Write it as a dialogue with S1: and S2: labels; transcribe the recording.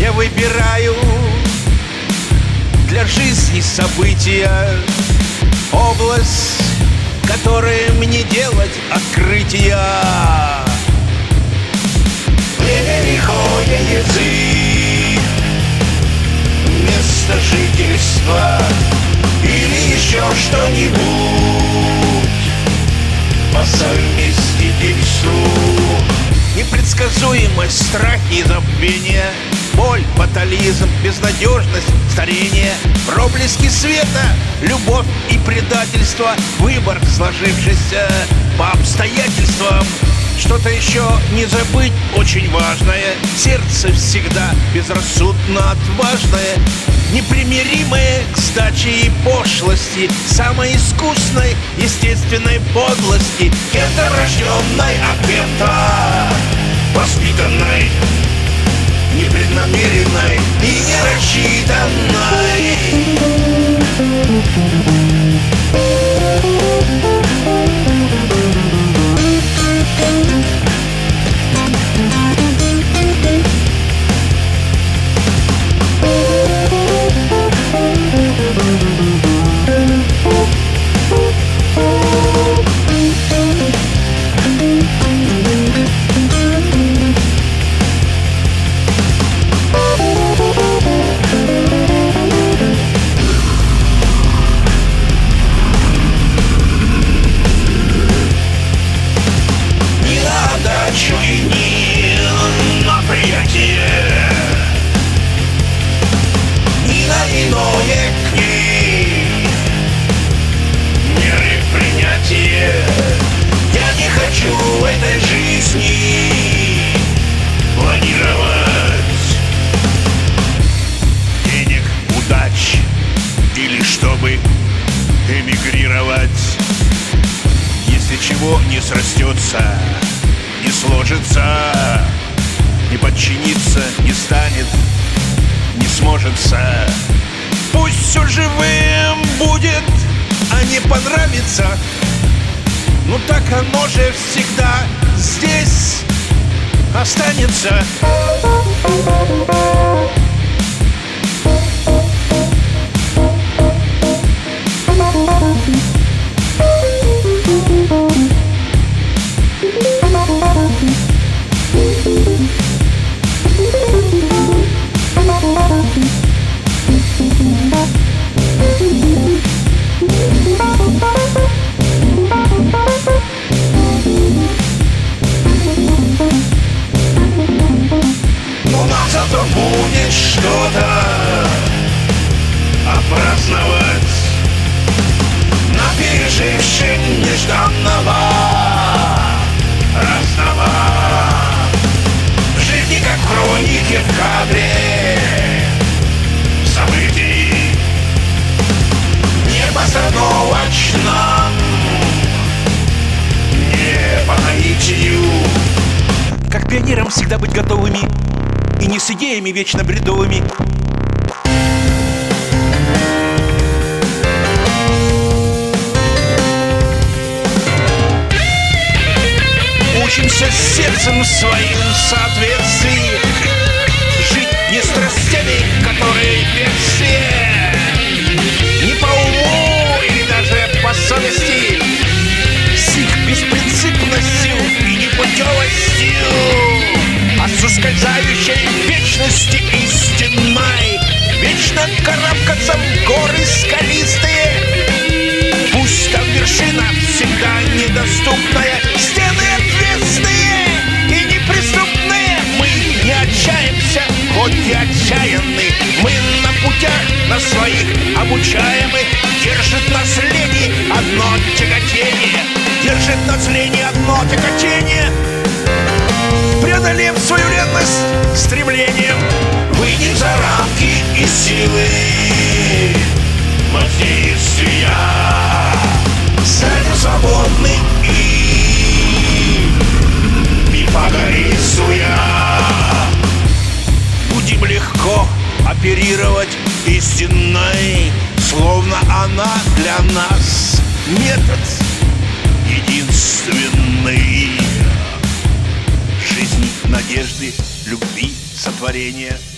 S1: Я выбираю для жизни события, область, которой мне делать открытия. Переходя язык, место жительства или еще что-нибудь по совместительству. Непредсказуемость, страх и забвение, боль, фатализм, безнадежность, старение, проблески света, любовь и предательство, выбор, сложившийся по обстоятельствам. Что-то еще не забыть очень важное, сердце всегда безрассудно отважное, непримиримое к сдаче и пошлости, самой искусной естественной подлости, кем-то рожденной, а кем-то воспитанной, непреднамеренной и не рассчитанной. Эмигрировать, если чего не срастется, не сложится, не подчинится, не станет, не сможется. Пусть все живым будет, а не понравится, ну так оно же всегда здесь останется. Зато будет что-то опраздновать на пережившем нежданного разного. В жизни, как в хронике, в кадре событий не постановочном, не по наитию. Как пионерам всегда быть готовыми и не с идеями вечно бредовыми. Учимся сердцем своим в соответствии, жить не страстями, которые бедствия, не по уму или даже по совести, с их беспринципностью и непутевостью, а с ускользающей вечности истинной, вечно карабкаться в горы скалистые. Пусть там вершина всегда недоступная, стены отвесные и неприступные. Мы не отчаемся, хоть и отчаянны. Мы на путях, на своих обучаемых. Держит нас лени одно тяготение, держит нас лени одно тяготение. Преодолев свою ленность стремлением, выйдем за рамки и силы воздействия. Станем свободны и погорисуя. Будем легко оперировать истинной, словно она для нас метод единственный. Жизни, надежды, любви, сотворения.